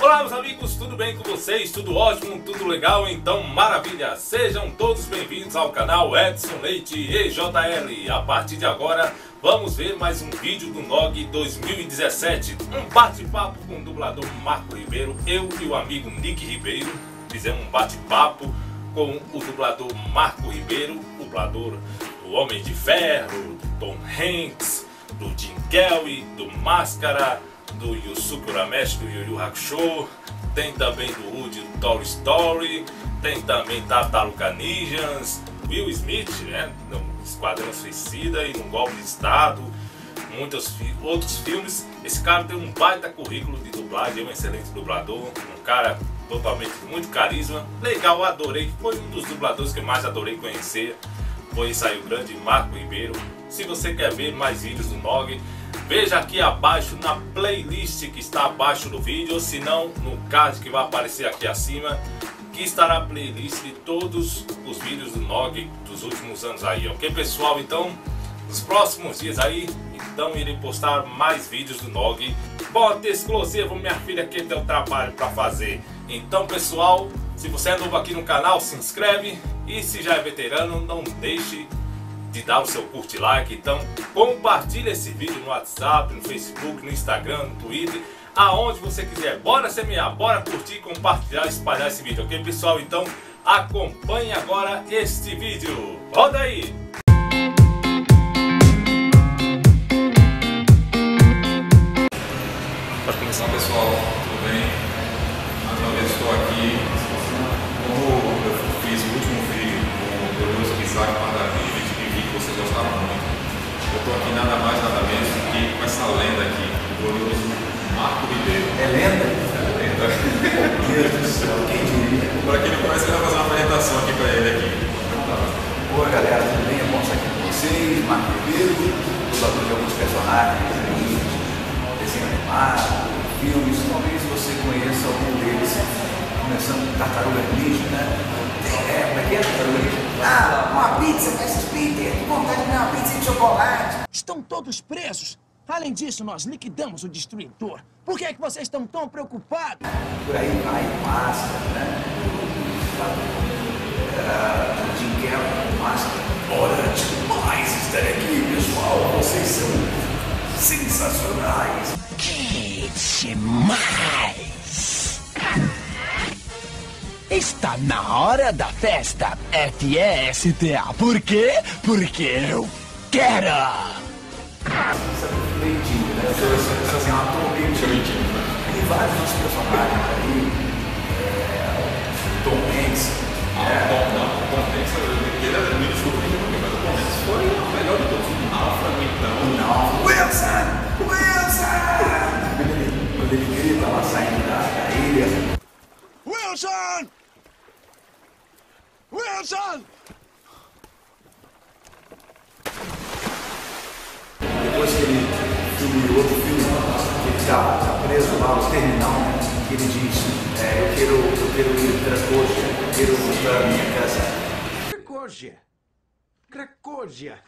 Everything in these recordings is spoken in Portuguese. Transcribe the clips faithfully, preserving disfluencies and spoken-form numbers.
Olá meus amigos, tudo bem com vocês? Tudo ótimo? Tudo legal? Então maravilha! Sejam todos bem-vindos ao canal Edson Leite E J L. A partir de agora vamos ver mais um vídeo do Nog dois mil e dezessete. Um bate-papo com o dublador Marco Ribeiro. Eu e o amigo Nick Ribeiro fizemos um bate-papo com o dublador Marco Ribeiro, dublador do Homem de Ferro, do Tom Hanks, do Jim Carrey, do Máscara, do Yusuke Urameshi, do Yu Yu Hakusho, tem também do Woody do Toy Story, tem também Tartaruga Ninjas, Will Smith, né, no Esquadrão Suicida e no Golpe de Estado, muitos fi outros filmes. Esse cara tem um baita currículo de dublagem, é um excelente dublador, um cara totalmente de muito carisma, legal, adorei, foi um dos dubladores que eu mais adorei conhecer, foi esse aí o grande Marco Ribeiro. Se você quer ver mais vídeos do Nog, veja aqui abaixo na playlist que está abaixo do vídeo, se não no card que vai aparecer aqui acima, que estará a playlist de todos os vídeos do Nog dos últimos anos aí, ok pessoal? Então, nos próximos dias aí, então irei postar mais vídeos do Nog. Bota exclusivo, minha filha, que tem o trabalho para fazer. Então pessoal, se você é novo aqui no canal, se inscreve, e se já é veterano, não deixe de dar o seu curte, like. Então compartilha esse vídeo no WhatsApp, no Facebook, no Instagram, no Twitter, aonde você quiser. Bora semear, bora curtir, compartilhar, espalhar esse vídeo, ok pessoal? Então acompanhe agora este vídeo. Roda aí! Pode começar, pessoal, tudo bem? Mais uma vez estou aqui. Como eu fiz o último vídeo com o glorioso Isaac Mardavid e vi que vocês gostaram muito, eu estou aqui nada mais, nada menos que com essa lenda aqui, o glorioso Marco Ribeiro. É lenda? É lenda. Meu Deus do céu, quem diria? Para quem não conhece, eu vou fazer uma apresentação aqui para ele aqui. Oi galera, tudo bem? É bom estar aqui com vocês, Marco Ribeiro, dublador de alguns personagens aí, desenho animado, filmes, talvez você conheça algum deles, começando com Tartaruga Ninja, né? É, como é que é Tartaruga Ninja? Ah, uma pizza, Mister Peter, que vontade de comer uma pizza de chocolate. Estão todos presos. Além disso, nós liquidamos o destruidor. Por que é que vocês estão tão preocupados? Por aí vai, Máscara, né? Uh, Jim Carrey, Máscara. Hora demais estar aqui, pessoal. Vocês são sensacionais. Que demais! Está na hora da festa F E S T A. Por quê? Porque eu quero! Sabe o leitinho, né? Eu sou assim, uma trombeta. Tem vários outros personagens aí. É, Tom Hanks. Ah, é. Tom, não, Tom Hanks, ele era muito desculpa, mas o Tom Hanks foi o melhor de todos. O Náufrago, então. Não. Wilson! Wilson! Quando ele grita lá saindo da, da ilha. Wilson! Wilson! Depois que ele filme outro filme, que ele está tá preso lá, o terminal, né? Que ele diz, é, eu quero, eu quero ir para Cracóvia, eu quero mostrar a minha casa. Cracóvia! Cracóvia!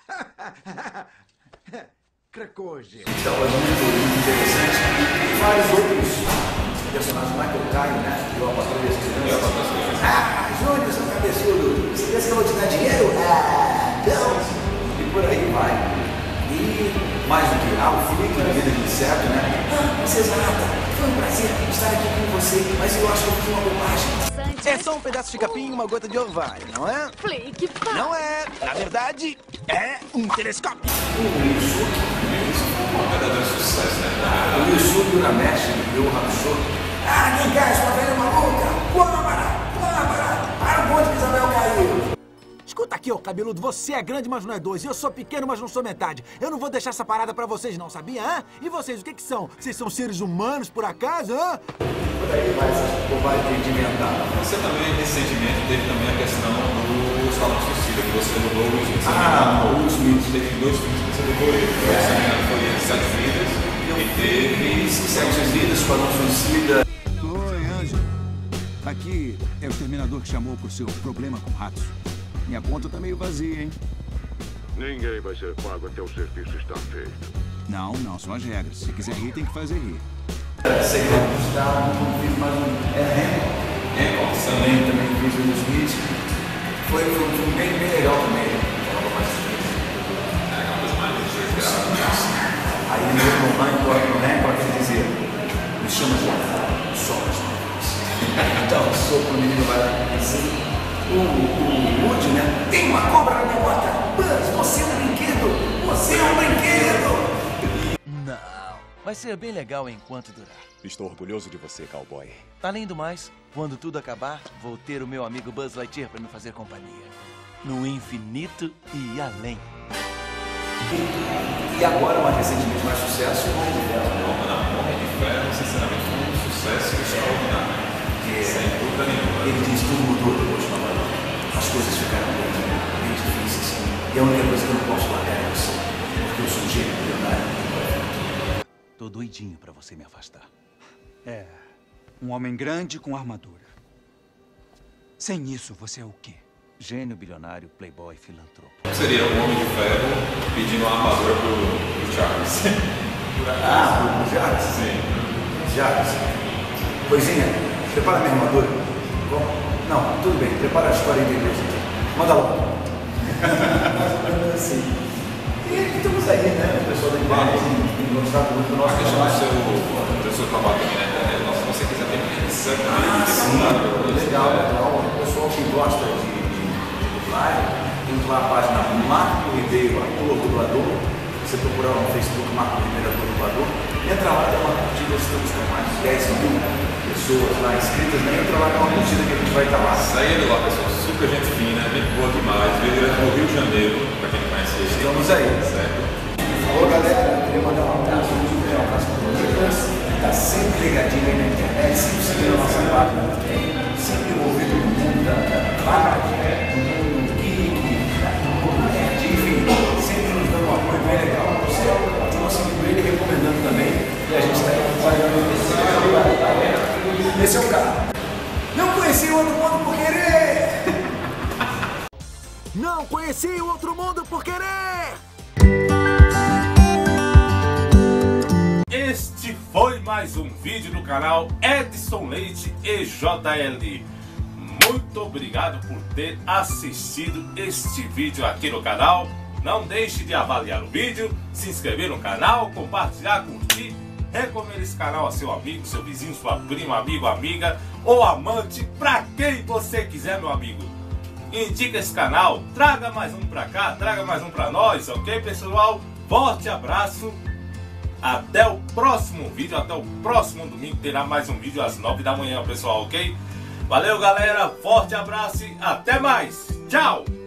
Cracóvia! Então é muito, muito interessante. E vários outros personagens, Michael Caine, né? Eu apatrulho as crianças. Ah, Júnior, seu cabeçudo, você pensa que eu vou te dar dinheiro? Ah, não! E por aí vai. E mais do que ah, o Felipe na vida de certo, né? Ah, você exata, foi um prazer estar aqui com você, mas eu acho que eu fiz uma bobagem. É só um pedaço de capim e uma gota de ovário, não é? Flake, pá. Não é. Na verdade, é um telescópio. O Yusuke, Isso foi um verdadeiro sucesso, né? o Yusuke Urameshi e o Yu Yu Hakusho. Ah, quem quer essa velha maluca? Câmara, câmara, para o bonde que Isabel caiu. Escuta aqui, ô cabeludo, você é grande, mas não é dois. Eu sou pequeno, mas não sou metade. Eu não vou deixar essa parada pra vocês não, sabia? Hã? E vocês, o que que são? Vocês são seres humanos, por acaso? Hã? Por aí vai essa bobagem de inventar. Você também, recentemente, teve também a questão do Esquadrão Suicida, que você dublou o Will Smith. Ah, o Will Smith. Teve dois filmes que você dublou ele. É. Foi Sete Vidas e teve Sete Vidas, Esquadrão Suicida. Oi, Ângelo. Aqui é o exterminador que chamou por seu problema com ratos. Minha conta tá meio vazia, hein? Ninguém vai ser pago até o serviço estar feito. Não, não, são as regras. Se quiser rir, tem que fazer rir. Segredo do Estado, não fiz mais um. É Hancock. Hancock, Também, também fiz o Smith. Foi, foi um filme bem, bem legal também. Falava mais É aquela coisa mais desgraçada. aí no Hancock, no Hancock, ele dizia: me chama de sopro. Então, o sopro, o menino vai lá e diz: o, o Woody, né? Tem uma cobra na minha bota. Buzz, você é um brinquedo. Você é um brinquedo. Não, vai ser bem legal enquanto durar. Estou orgulhoso de você, cowboy. Além do mais, quando tudo acabar, vou ter o meu amigo Buzz Lightyear para me fazer companhia. No infinito e além. E agora, mais recentemente, mais sucesso, o Homem de Ferro. Não, Homem de Ferro, sinceramente, foi um sucesso extraordinário. Que Sem dúvida nenhuma. ele diz tudo mudou depois de Nova York. As coisas ficaram bem, bem difíceis. E a única coisa que eu não posso largar é você. Porque eu sou um gênio milionário. Tô doidinho pra você me afastar. É, um homem grande com armadura. Sem isso, você é o quê? Gênio, bilionário, playboy, filantropo. Seria um Homem de Ferro pedindo uma armadura pro, pro Charles. Ah, o Jarvis? Sim. Jarvis. Coisinha, prepara minha armadura. Bom, não, tudo bem, prepara as quarenta e dois aqui. Manda logo. assim. E estamos aí, né? O pessoal da internet tem gostado muito do nosso A questão do trabalho. seu, do seu trabalho também na internet, se você quiser ter recebe Ah, sim, também. legal, legal. O pessoal que gosta de, de, de dublagem, temos lá a página Marco Ribeiro, ator dublador. Você procurar no Facebook Marco Ribeiro, ator dublador, entra lá, dá uma curtida, estamos com mais de dez mil pessoas lá inscritas, né? Entra lá, dá uma curtida que a gente vai estar lá. Segue ele lá, pessoal. Super gente fina, gente boa demais. Veio direto do Rio de Janeiro, pra quem não conhece ele. Estamos aí. Certo? Alô, galera, queria mandar um abraço, um super abraço para o Nicolas, está sempre ligadinho aí na internet, sempre seguindo a nossa página também, sempre envolvido no mundo da rádio, no mundo geek, no mundo nerd, enfim, sempre nos dando um apoio bem legal. Você continua seguindo ele, recomendando também, e a gente está aí trabalhando nesse. Esse é o cara. Não conheci o outro mundo por querer! Não conheci o outro mundo por querer! Este foi mais um vídeo do canal Edson Leite E J L. Muito obrigado por ter assistido este vídeo aqui no canal. Não deixe de avaliar o vídeo, se inscrever no canal, compartilhar, curtir, recomendar esse canal a seu amigo, seu vizinho, sua prima, amigo, amiga ou amante, pra quem você quiser, meu amigo. Indica esse canal, traga mais um pra cá, traga mais um pra nós, ok, pessoal? Forte abraço. Até o próximo vídeo, até o próximo domingo terá mais um vídeo às nove da manhã, pessoal, ok? Valeu, galera, forte abraço e até mais. Tchau!